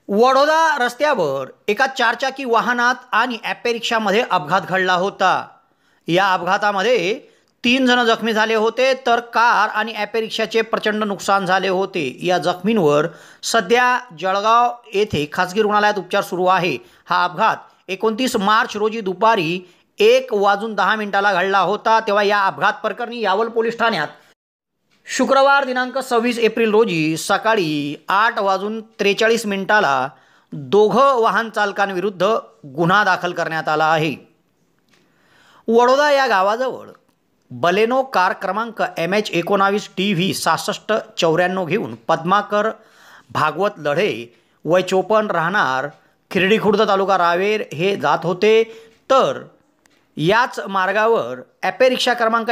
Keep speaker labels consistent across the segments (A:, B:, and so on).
A: वडोदा रस्त्यावर एका चारचाकी वाहनात आणि ॲपे रिक्षामध्ये अपघात घडला होता। या अपघातामध्ये 3 जण जखमी झाले होते, तर कार आणि ॲपे रिक्षाचे प्रचंड नुकसान झाले होते। या जखमींवर सध्या जळगाव येथे खासगी रुग्णालयात उपचार सुरू आहे। हा अपघात 29 मार्च रोजी दुपारी 1:10 घडला होता। तेव्हा या अपघात प्रकरणी यावल पोलीस ठाण्यात शुक्रवार दिनांक 26 एप्रिल रोजी सकाळी 8:43 दोघं वाहन चालकांविरुद्ध गुन्हा दाखल करण्यात आला आहे। वडोदा या गावाजवळ बलेनो कार क्रमांक MH19TV 6694 घेऊन पद्माकर भागवत लढे वय 54 राहणार खिरडी खुर्द तालुका रावेर हे जात होते, तर याच मार्गावर ॲपे रिक्षा क्रमांक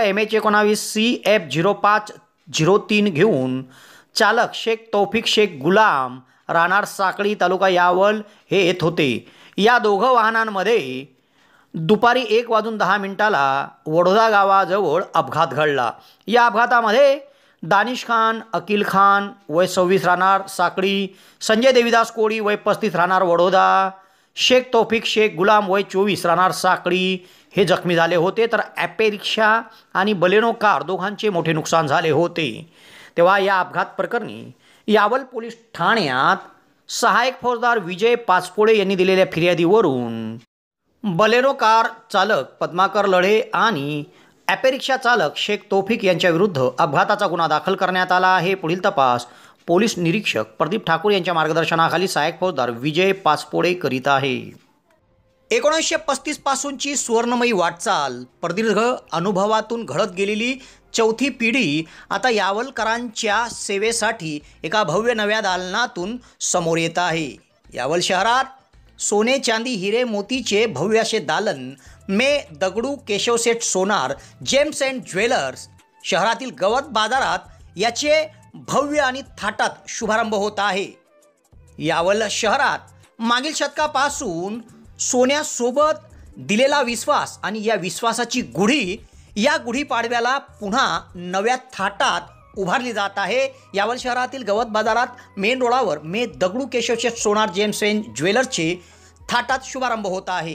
A: MH19CF0503 घेऊन चालक शेख तौफिक शेख गुलाम राहणार साकळी तालुका यावल हे येत होते। या दोघं वाहनांमध्ये दुपारी 1:10 वडोदा गावाजवळ अपघात घडला। या अपघातामध्ये दानिश खान अकील खान वय 26 राहणार साकळी, संजय देवीदास कोळी वय 35 राहणार वडोदा, शेख तौफिक शेख गुलाम वय 24 राहणार साकळी हे जखमी झाले होते, तर ॲपे रिक्षा आणि बलेनो कार दोघांचे मोठे नुकसान झाले होते। तेव्हा या अपघात प्रकरणी यावल पोलीस ठाण्यात सहाय्यक फौजदार विजय पाचपोळे यांनी दिलेल्या फिर्यादीवरून बलेनो कार चालक पद्माकर लढे आणि ॲपे रिक्षा चालक शेख तौफिक यांच्या विरुद्ध अपघाताचा गुन्हा दाखल करण्यात आला आहे। पुढील तपास पोलीस निरीक्षक प्रदीप ठाकूर यांच्या मार्गदर्शनाखाली सहाय्यक फौजदार विजय पाचपोळे करीत आहे। 1935 पासूनची सुवर्णमयी वाटचाल, प्रदीर्घ अनुभवातून घडत गेलेली चौथी पिढी आता यावलकरांच्या सेवेसाठी एका भव्य नव्या दालनातून समोर येत आहे। यावल शहरात सोने चांदी हिरे मोतीचे भव्य असे दालन मे Dagdu Keshavseth Sonar gems and jewellers शहरातील गवत बाजारात याचे भव्य आणि थाटात शुभारंभ होत आहे। यावल शहरात मागील शतकापासून सोन्यासोबत दिलेला विश्वास आणि या विश्वासाची गुढी या गुढीपाडव्याला पुन्हा नव्या थाटात उभारली जात आहे। यावल शहरातील गवत बाजारात मेन रोडावर मे दगडू केशवसेठ सोनार जेम्स अँड ज्वेलर्सचे थाटात शुभारंभ होता है।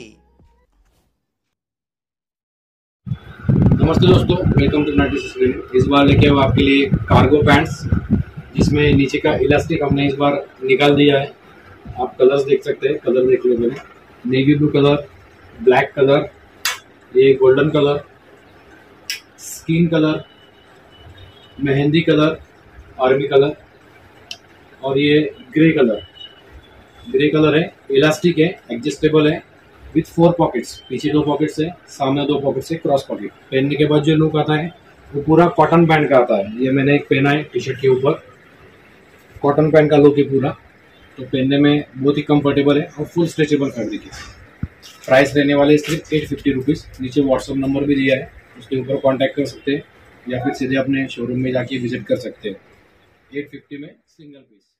B: नमस्ते दोस्तों, वेलकम टू 96 क्लिनिक। इस बार लेके आए आपके लिए कार्गो पैंट्स, जिसमें नीचे का इलास्टिक हमने इस बार निकाल दिया है। आप कलर्स देख सकते हैं, कलर देख लो। मैंने navy blue colour, black colour, ये golden colour, skin colour, mehndi colour, army colour और ये ग्रे कलर। ग्रे कलर है, इलास्टिक है, एडजस्टेबल है विथ 4 पॉकेट्स। पीछे 2 पॉकेट्स है, सामने 2 पॉकेट्स है, क्रॉस पॉकेट। पहनने के बाद जो लुक आता है वो पूरा कॉटन पैंट का आता है। ये मैंने एक पहना है टी शर्ट के ऊपर, कॉटन पैंट का लुक है पूरा, तो पहनने में बहुत ही कंफर्टेबल है और फुल स्ट्रेचेबल फैब्रिक है। प्राइस रहने वाले सिर्फ 850 रुपीज़। नीचे व्हाट्सअप नंबर भी दिया है, उसके ऊपर कॉन्टैक्ट कर सकते हैं या फिर सीधे अपने शोरूम में जाके विजिट कर सकते हैं। 850 में सिंगल पीस।